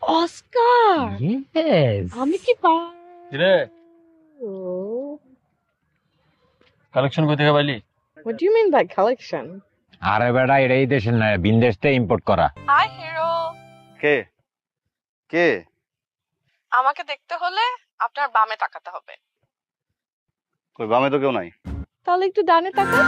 Oscar yes আমি কি রে কালেকশন কই থেকে পাইলি? What do you mean by collection? আরে বেটা এটা এই দেশের না বিদেশ থেকে ইম্পোর্ট করা। Hi hero কে কে? আমাকে দেখতে হলে আপনার বামে তাকাতে হবে। কই বামে তো কেউ নাই। তাহলে একটু ডানে তাকান।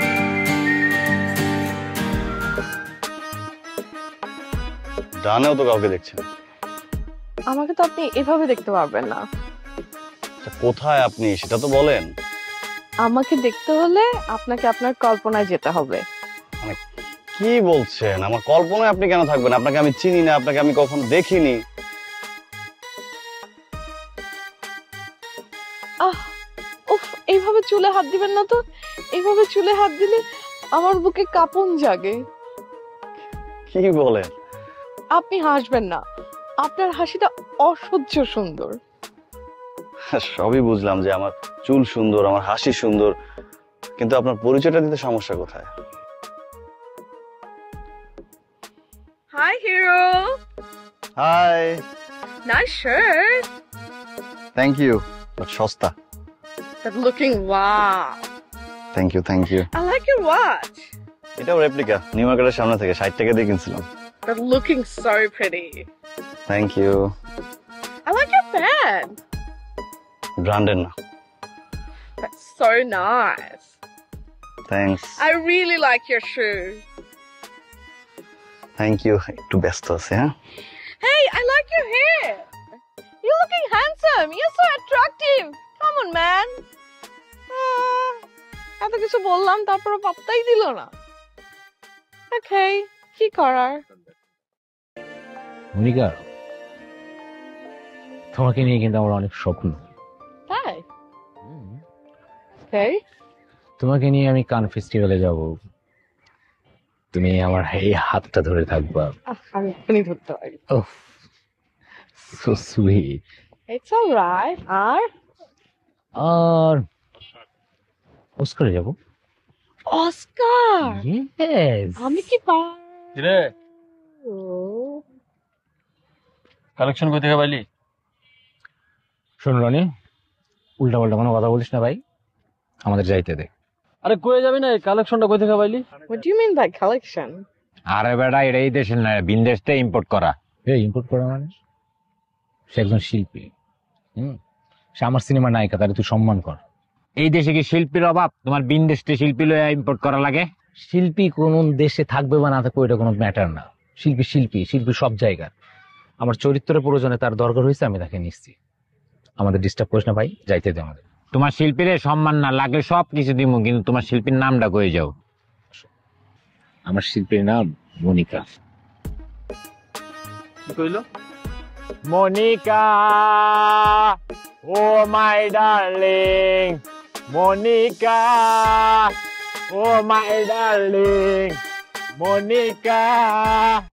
ডানেও তো কাউকে দেখছি না। আমাকে তো আপনি এভাবে দেখতে পারবেন না। কোথায় আপনি সেটা তো বলেন। আমাকে দেখতে হলে আপনাকে আপনার কল্পনায় যেতে হবে। মানে কি বলছেন? আমার কল্পনায় আপনি কেন থাকবেন? আপনাকে আমি চিনি না, আপনাকে আমি কখনো দেখিনি। উফ এইভাবে চুলে হাত দিবেন না তো। এইভাবে চুলে হাত দিলে আমার বুকে কাঁপন জাগে। কি বলেন? আপনি হাসবেন না, আপনার হাসিটা অসহ্য সুন্দর। সবই বুঝলাম যে আমার চুল সুন্দর, আমার হাসি সুন্দর, কিন্তু আপনার পরিচয়টা দিতে সমস্যা কোথায়? Hi hero. Hi. Nice shirt. Thank you, but সস্তা। But looking wow. Thank you, thank you. I like your watch. এটাও রেপ্লিকা, নিউ মার্কেটের সামনে থেকে 60 টাকা দিয়ে কিনছিলাম। But looking so pretty. Thank you. I like your pen. ব্র্যান্ডের না। That's so nice. Thanks. I really like your shoe. Thank you, একটু ব্যস্ত আছি। হ্যাঁ, Hey, I like your hair. You're looking handsome. You're so attractive. Come on, man. এত কিছু বললাম তারপরে পাত্তাই দিল না। Okay, কি করার? মনিকা তোমাকে নিয়ে কিন্তু আমার অনেক স্বপ্ন। তাই? Okay. তোমাকে নিয়ে আমি কান ফেস্টিভ্যালে যাব, তুমি আমার এই হাতটা ধরে থাকবা। আমি এখনই ধরতে পারি। Oh so sweet. It's alright. আর অস্কারে যাব। অস্কার ইয়েস আমি কি রে কালেকশন কই থেকে পাইলি? শোন রনি, উল্টা পাল্টা কোনো কথা বলিস না ভাই, আমাদের যাইতে দে। আরে কই যাবি না? কালেকশনটা কই থেকে পাইলি? What do you mean by collection? আরে বেটা এটা এই দেশের না বিদেশ থেকে ইম্পোর্ট করা। ইম্পোর্ট করা মানে সে একজন শিল্পী। সে আমার সিনেমা নায়িকা, তাহলে তুই সম্মান কর। এই দেশে কি শিল্পীর অভাব? তোমার বিদেশ থেকে শিল্পী লয়ে ইম্পোর্ট করা লাগে? শিল্পী কোন দেশে থাকবে বা না থাকবে এটা কোনো ম্যাটার না। শিল্পী শিল্পী শিল্পী সব জায়গার। আমার চরিত্রের প্রয়োজনে তার দরকার হয়েছে, আমি তাকে নিচ্ছি। আমাদের ডিস্টার্ব করিস না ভাই, যাইতে দে আমাদের। তোমার শিল্পীর সম্মান না লাগলে সব কিছু দিমু, কিন্তু তোমার শিল্পীর নামটা কয়ে যাও। আমার শিল্পীর নাম মনিকা। কি কইলো? Monica, oh my darling, Monica, oh my darling, Monika.